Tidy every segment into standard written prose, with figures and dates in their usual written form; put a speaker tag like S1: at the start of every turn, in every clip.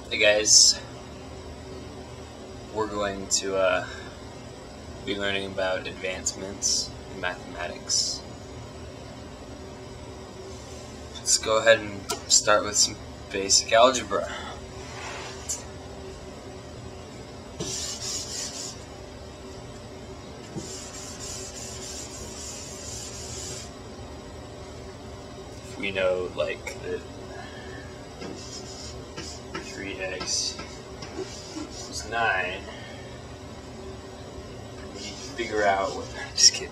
S1: Hey guys, we're going to be learning about advancements in mathematics. Let's go ahead and start with some basic algebra. We know like that 3x is 9. We need to figure out what. Just kidding.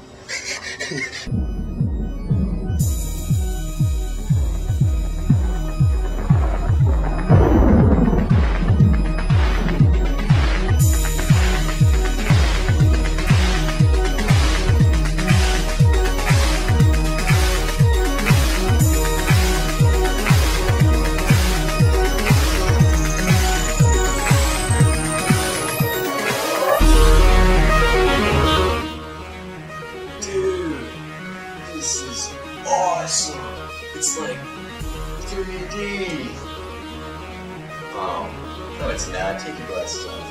S1: This is awesome! It's like 3D!
S2: Oh, no it's not. Take your glasses off.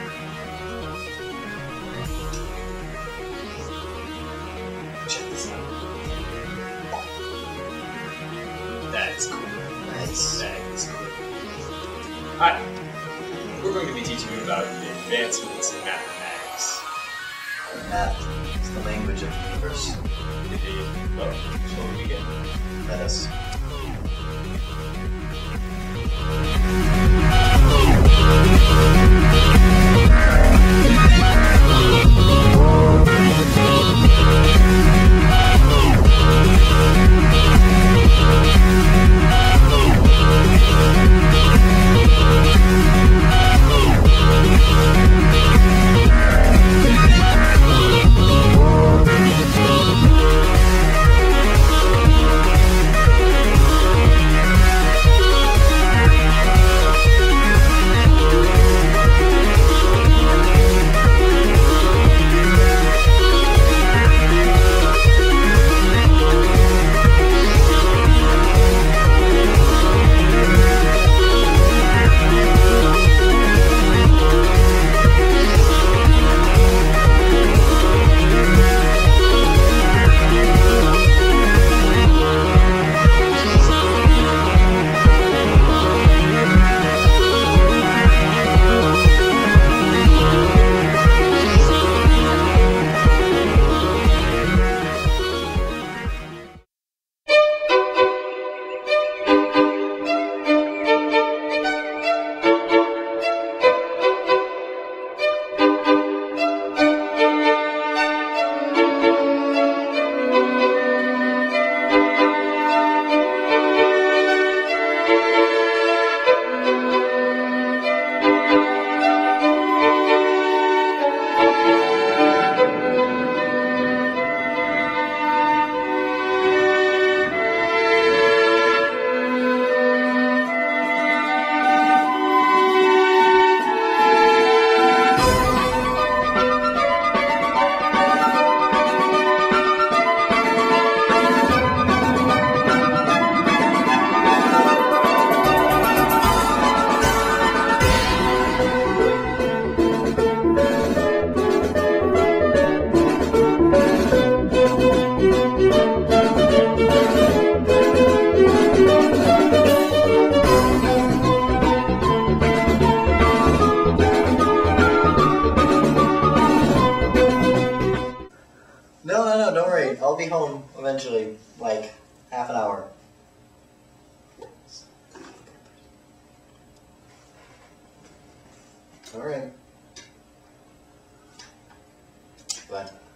S1: Check this out. That's cool.
S2: Nice.
S1: That is cool. Hi! We're going to be teaching you about advancements in mathematics.
S2: Math is the language of the universe.
S1: Well, shall we begin?
S2: Let us. No, don't worry. I'll be home eventually, like half an hour. Alright. Bye.